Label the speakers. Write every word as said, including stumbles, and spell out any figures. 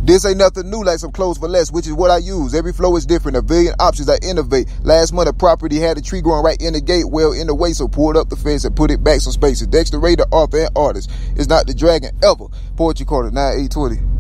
Speaker 1: This ain't nothing new like some clothes for less, which is what I use. Every flow is different, a billion options I innovate. Last month a property had a tree growing right in the gate, well in the way, so pulled up the fence and put it back some spaces. Dexsta, author and artist, is not the dragon ever. Poetry Corner, nine eight twenty.